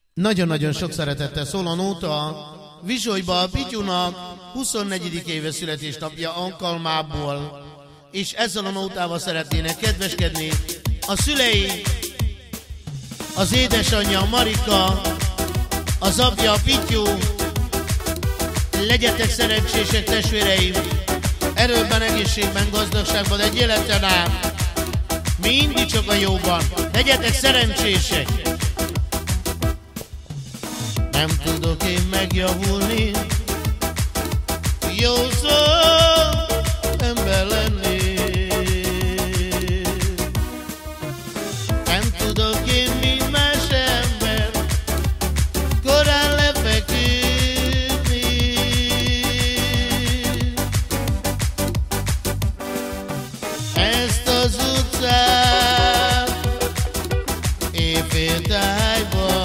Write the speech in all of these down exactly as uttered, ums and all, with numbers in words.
Nagyon-nagyon sok szeretettel szól a nóta Visolyba a Pityúnak huszonnegyedik éve születésnapja alkalmából, és ezzel a nótával szeretnének kedveskedni a szülei, az édesanyja Marika, az apja Pityú. Legyetek szerencsések, testvéreim, erőben, egészségben, gazdagságban, egy életen át, mindig csak a jóban. Legyetek szerencsések! Nem tudok én megjavulni, jó szó ember lenni. Nem tudok én, mint más ember, korán lefeküdni. Ezt az utcát éjféltájban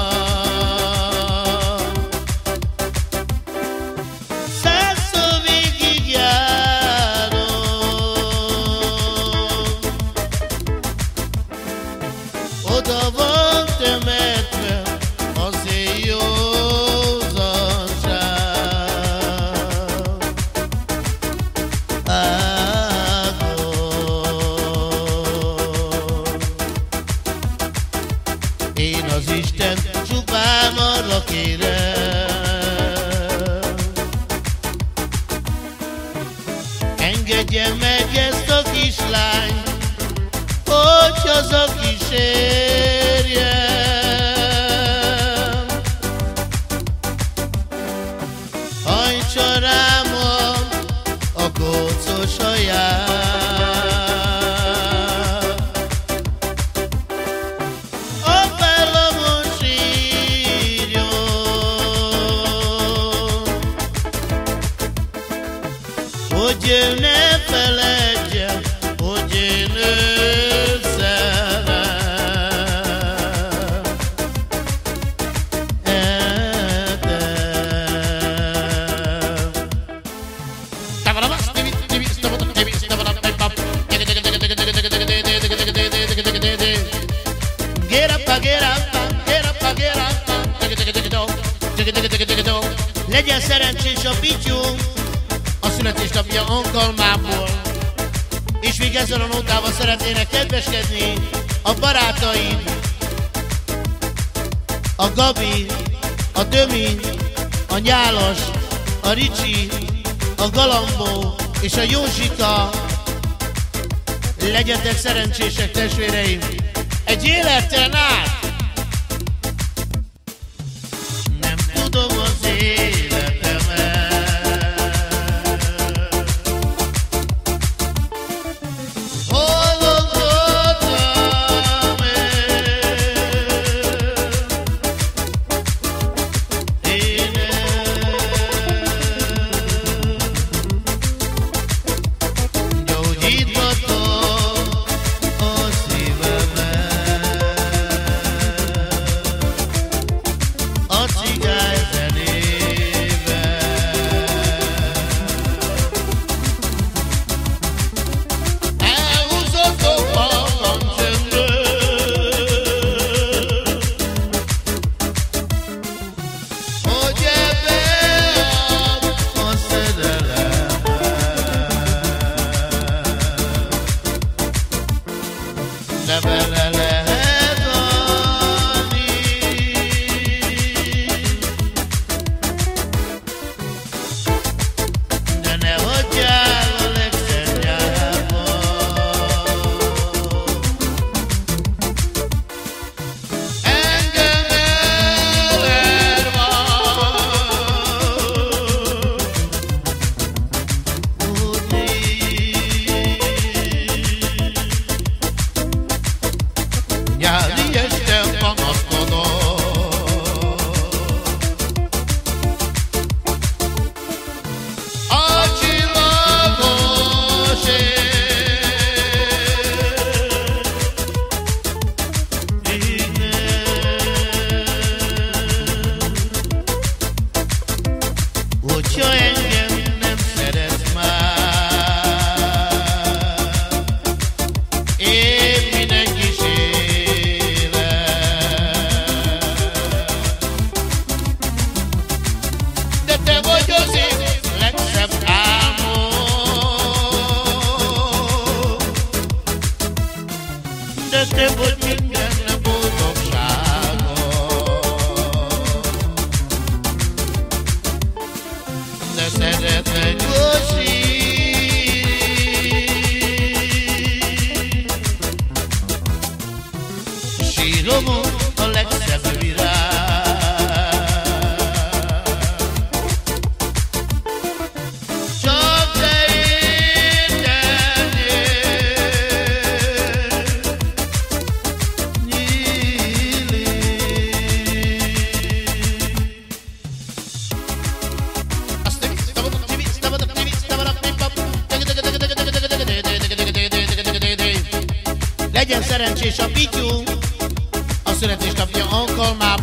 oda van temetve az én józanság. Ágon én az Isten csupán arra kérem, engedje meg ezt a kislányt, hogy haza kísérjem. Hajtsa rám a kócos haját, a fellamon sírjon, hogy ő ne feledje, hogy én őt szeretem. Get up, get up, get up, get up. Legyen szerencsés a Pityú a születésnapja alkalmából, és még ezzel a nótával szeretnének kedveskedni a barátaid, a Gabi, a Dömi, a Nyálas, a Ricsi, a Galambó és a Józsika. Legyetek szerencsések, testvéreim, egy életen át. Nem tudom az életemet, hol gondoltam én, gyógyíthatom a szívemet.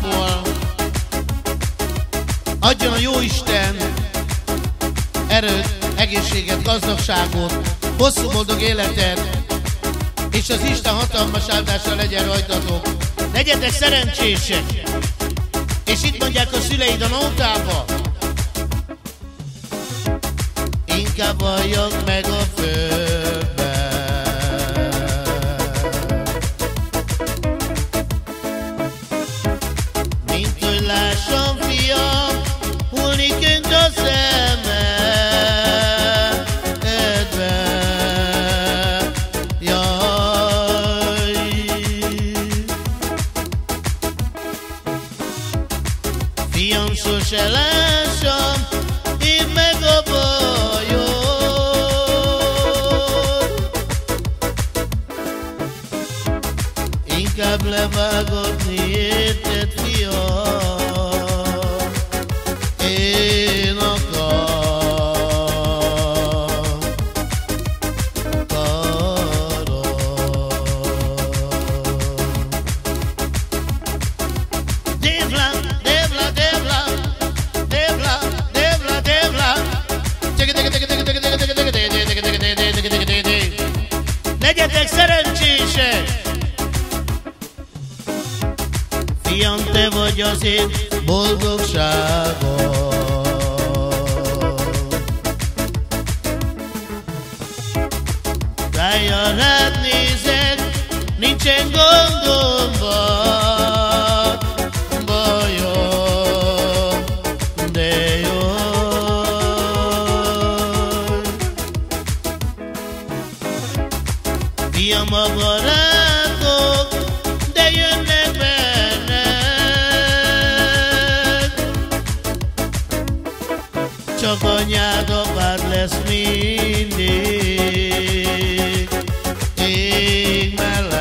almából. Adjon a Jóisten erőt, egészséget, gazdagságot, hosszú boldog életet, és az Isten hatalmas áldása legyen rajtatok. Legyetek szerencsések! És itt mondják a szüleid a nótába: inkább halljak meg a földbe, mint hogy lássam, fiam, hullni könt a szemedbe. Jaj, fiam, sose lássam én meg a bajod, inkább levágatni érted, fiam, én akarom. Devla, devla, devla, devla, devla, devla. Legyetek szerencsések! Fiam, te vagy az én boldogságom. Rájjal rád nézek, nincsen gondom, bajom, de jó. Fiam, a barátok, de jönnek benned, csak anyád, apád lesz mindig, ég mellett.